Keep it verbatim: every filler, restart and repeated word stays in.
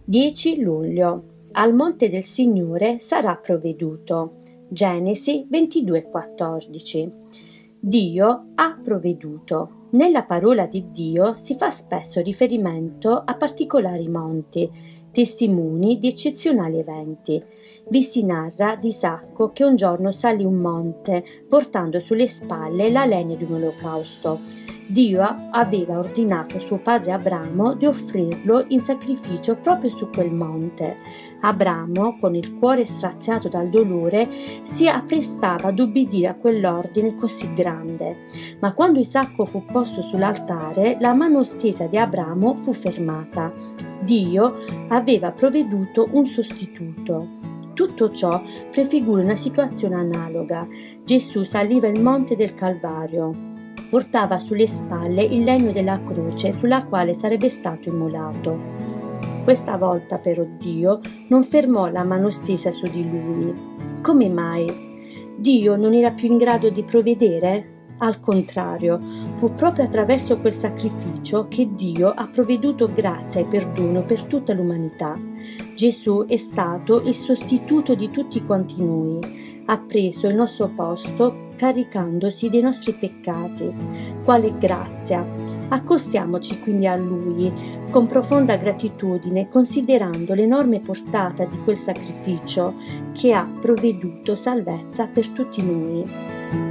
dieci luglio. Al monte del Signore sarà provveduto. Genesi ventidue quattordici. Dio ha provveduto. Nella parola di Dio si fa spesso riferimento a particolari monti, testimoni di eccezionali eventi. Vi si narra di Isacco che un giorno salì un monte portando sulle spalle la legna di un olocausto. Dio aveva ordinato a suo padre Abramo di offrirlo in sacrificio proprio su quel monte. Abramo, con il cuore straziato dal dolore, si apprestava ad ubbidire a quell'ordine così grande. Ma quando Isacco fu posto sull'altare, la mano stesa di Abramo fu fermata. Dio aveva provveduto un sostituto. Tutto ciò prefigura una situazione analoga. Gesù saliva il monte del Calvario. Portava sulle spalle il legno della croce sulla quale sarebbe stato immolato. Questa volta però Dio non fermò la mano stesa su di lui. Come mai? Dio non era più in grado di provvedere? Al contrario, fu proprio attraverso quel sacrificio che Dio ha provveduto grazia e perdono per tutta l'umanità. Gesù è stato il sostituto di tutti quanti noi. Ha preso il nostro posto caricandosi dei nostri peccati. Quale grazia! Accostiamoci quindi a Lui con profonda gratitudine, considerando l'enorme portata di quel sacrificio che ha provveduto salvezza per tutti noi.